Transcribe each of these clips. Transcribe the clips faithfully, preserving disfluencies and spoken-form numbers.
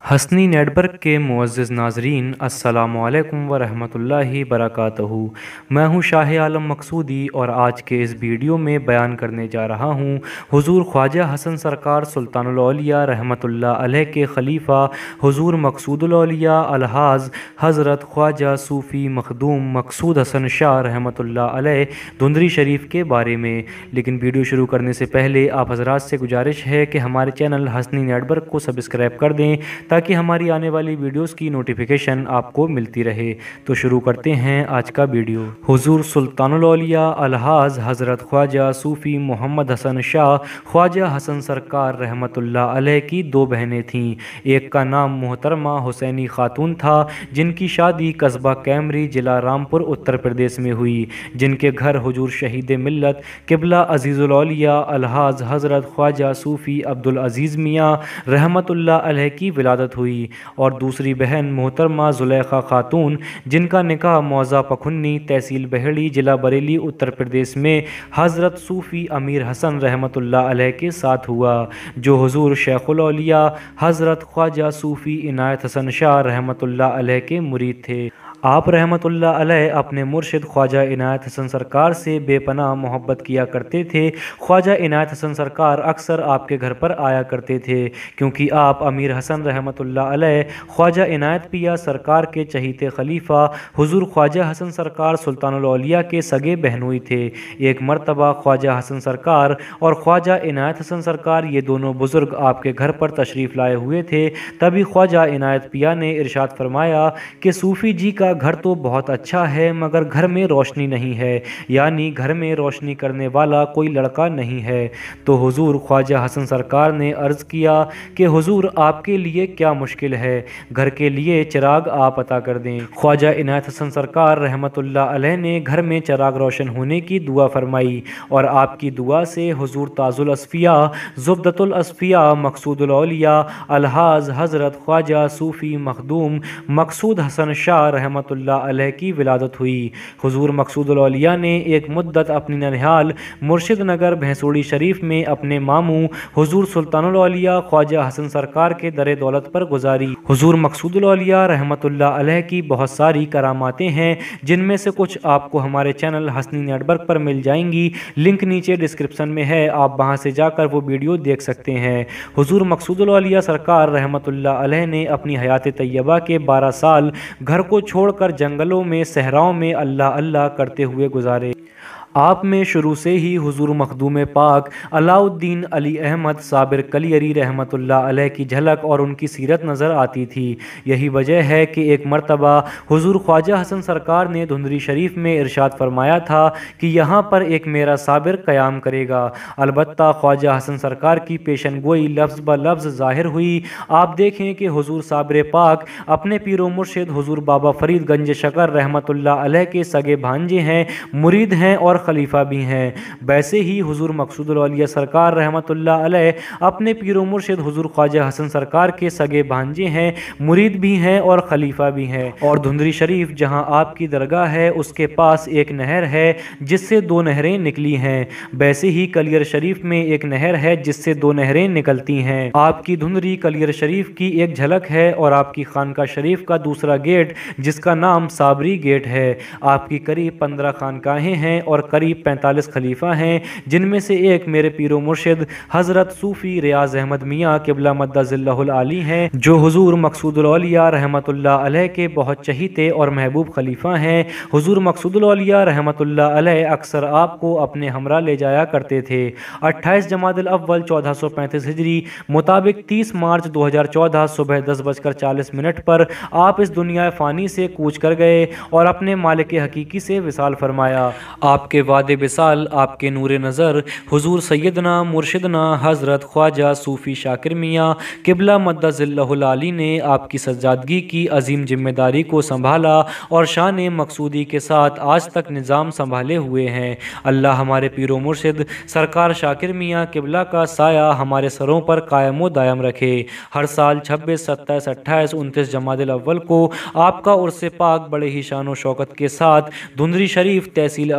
Hasani network के मुअज़्ज़िज़ नाज़रीन अस्सलामु अलैकुम व रहमतुल्लाहि बरकातहू। मैं हूँ शाह आलम मकसूदी और आज के इस वीडियो में बयान करने जा रहा हूँ हुज़ूर ख्वाजा हसन सरकार सुल्तानुल औलिया रहमतुल्लाह अलैह के खलीफा हुज़ूर मकसूदुल औलिया अलहाज़ हज़रत ख्वाजा सूफ़ी मखदूम मकसूद हसन शाह रहमतुल्लाह अलैह धुंदरी शरीफ के बारे में। लेकिन वीडियो शुरू करने से पहले आप हज़रात से गुजारिश है कि हमारे चैनल हसनी नेटवर्क को सब्सक्राइब कर दें ताकि हमारी आने वाली वीडियोस की नोटिफिकेशन आपको मिलती रहे। तो शुरू करते हैं आज का वीडियो। हुज़ूर सुल्तानुल औलिया अलहाज़ हज़रत ख्वाजा सूफ़ी मोहम्मद हसन शाह ख्वाजा हसन सरकार रहमतुल्लाह अलैह की दो बहनें थीं। एक का नाम मोहतरमा हुसैनी खातून था जिनकी शादी कस्बा कैमरी जिला रामपुर उत्तर प्रदेश में हुई, जिनके घर हुज़ूर शहीद मिल्लत क़िबला अज़ीज़ुल औलिया अलहाज़ हज़रत ख्वाजा सूफ़ी अब्दुल अज़ीज़ मियाँ रहमतुल्लाह अलैह की विलादत हुई। और दूसरी बहन मोहतरमा ज़ुलेखा खातून जिनका निकाह मौज़ा पखुन्नी तहसील बहेड़ी जिला बरेली उत्तर प्रदेश में हज़रत सूफ़ी अमीर हसन रहमतुल्लाह अलैह के साथ हुआ, जो हुज़ूर शेखुल औलिया हज़रत ख्वाजा सूफ़ी इनायत हसन शाह रहमतुल्लाह अलैह के मुरीद थे। आप रहमतुल्लाह अलैह अपने मुर्शिद ख्वाजा इनायत हसन सरकार से बेपनाह मोहब्बत किया करते थे। ख्वाजा इनायत हसन सरकार अक्सर आपके घर पर आया करते थे क्योंकि आप अमीर हसन रहमतुल्लाह अलैह ख्वाजा इनायत पिया सरकार के चहीते खलीफा हुज़ूर ख्वाजा हसन सरकार सुल्तानुल औलिया के सगे बहनोई थे। एक मरतबा ख्वाजा हसन सरकार और ख्वाजा इनायत हसन सरकार ये दोनों बुज़ुर्ग आपके घर पर तशरीफ़ लाए हुए थे। तभी ख्वाजा इनायत पिया ने इरशाद फरमाया कि सूफ़ी जी का घर तो बहुत अच्छा है मगर घर में रोशनी नहीं है, यानी घर में रोशनी करने वाला कोई लड़का नहीं है। तो हुज़ूर ख्वाजा हसन सरकार ने अर्ज़ किया कि हुज़ूर आपके लिए क्या मुश्किल है, घर के लिए चिराग आप अता कर दें। ख्वाजा इनायत हसन सरकार रहमतुल्लाह अलैह ने घर में चिराग रोशन होने की दुआ फरमाई और आपकी दुआ से हुज़ूर ताजुल अस्फ़िया ज़ुब्दतुल अस्फ़िया मकसूदुल औलिया अलहाज़ हज़रत ख्वाजा सूफ़ी मखदूम मकसूद हसन शाह रहमतुल्लाह अलैह की विलादत हुई। हुज़ूर मकसूदुल औलिया ने एक मुद्दत अपनी ननिहाल मुर्शिद नगर भैंसोड़ी शरीफ में अपने मामू हुज़ूर सुल्तानुल औलिया ख्वाजा हसन सरकार के दर दौलत पर गुजारी। हुज़ूर मकसूदुल औलिया रहमतुल्लाह अलैह की बहुत सारी करामातें हैं जिनमें से कुछ आपको हमारे चैनल हसनी नेटवर्क पर मिल जाएंगी। लिंक नीचे डिस्क्रिप्शन में है, आप वहां से जाकर वो वीडियो देख सकते हैं। हुज़ूर मकसूदुल औलिया सरकार रहमतुल्लाह अलैह ने अपनी हयात तैयबा के बारह साल घर को छोड़कर जंगलों में सहराओं में अल्लाह अल्लाह करते हुए गुजारे। आप में शुरू से ही हुज़ूर मखदूम पाक अलाउद्दीन अली अहमद साबिर कलियरी रहमतुल्लाह अलैह की झलक और उनकी सीरत नज़र आती थी। यही वजह है कि एक मरतबा हुज़ूर ख्वाजा हसन सरकार ने धुंदरी शरीफ में इरशाद फरमाया था कि यहाँ पर एक मेरा साबिर क़याम करेगा। अलबत्ता ख्वाजा हसन सरकार की पेशन गोई लफ्ज़ ब लफ्ज़ ज़ाहिर हुई। आप देखें कि हुज़ूर साबिर पाक अपने पीरो मुर्शिद हुज़ूर बाबा फरीद गंज शकर रहमतुल्लाह अलैह के सगे भांजे हैं, मुरीद हैं और खलीफा भी हैं। वैसे ही हुज़ूर मकसूदुल औलिया सरकार रहमतुल्लाह अलैह अपने पीरो मुर्शिद हुज़ूर ख्वाजा हसन सरकार के सगे भांजे हैं, मुरीद भी हैं और खलीफा भी हैं। और धुंदरी शरीफ जहां आपकी दरगाह है उसके पास एक नहर है जिससे दो नहरें निकली हैं। वैसे ही कलियर शरीफ में एक नहर है जिससे दो नहरें निकलती हैं। आपकी धुंदरी कलियर शरीफ की एक झलक है और आपकी खानका शरीफ का दूसरा गेट जिसका नाम साबरी गेट है। आपकी करीब पंद्रह खानकाहें हैं और करीब पैंतालीस खलीफा हैं, जिनमें से एक मेरे पीरो मुर्शिद हज़रत सूफ़ी रियाज़ अहमद मियाँ क़िबला मद्दज़िल्लहुल आली हैं, जो हुज़ूर मकसूदुल औलिया रहमतुल्लाह अलैह के बहुत चहीते और महबूब खलीफा हैं। हुज़ूर मकसूदुल औलिया रहमतुल्लाह अलैह अक्सर आपको अपने हमरा ले जाया करते थे। अट्ठाईस जमादुल अव्वल चौदह सौ पैंतीस हिजरी मुताबिक तीस मार्च दो हज़ार चौदह सुबह दस बजकर चालीस मिनट पर आप इस दुनिया फ़ानी से कूच कर गए और अपने मालिक हकीकी से विसाल फरमाया। आपके वादे विसाल, आपके नूर नज़र हुज़ूर सैयदना मुर्शिदना हज़रत ख्वाजा सूफ़ी शाकिर मियाँ क़िबला मद्दज़िल्लहुल आली ने आपकी सज्जादगी की अजीम जिम्मेदारी को संभाला और शान मकसूदी के साथ आज तक निज़ाम संभाले हुए हैं। अल्लाह हमारे पीरो मुर्शिद सरकार शाकिर मियाँ क़िबला का साया हमारे सरों पर कायम व दायम रखे। हर साल छब्बीस सत्ताईस अट्ठाईस उनतीस जमादुल अव्वल को आपका उर्स पाक बड़े ही शान व शौकत के साथ धुंदरी शरीफ तहसील अमरिया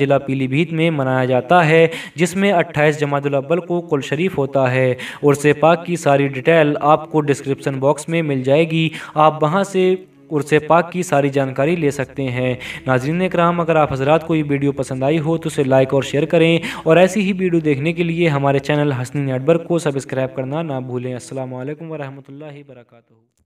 ضلع پیلی بھیت میں منایا جاتا ہے، جس میں اٹھائیس جمادی الاول کو کل شریف ہوتا ہے۔ عرس پاک کی ساری ڈیٹیل آپ کو ڈسکرپشن باکس میں مل جائے گی، آپ وہاں سے عرس پاک کی ساری جانکاری لے سکتے ہیں۔ ناظرین اکرام، اگر آپ حضرات کو یہ ویڈیو پسند آئی ہو تو اسے لائک اور شیئر کریں، اور ایسی ہی ویڈیو دیکھنے کے لیے ہمارے چینل حسنی نیٹ ورک کو سبسکرائب کرنا نہ بھولیں۔ السلام علیکم ورحمۃ اللہ وبرکاتہ۔